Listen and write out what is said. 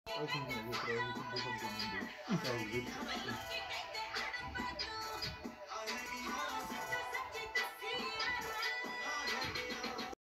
I think we will try to do something in the side with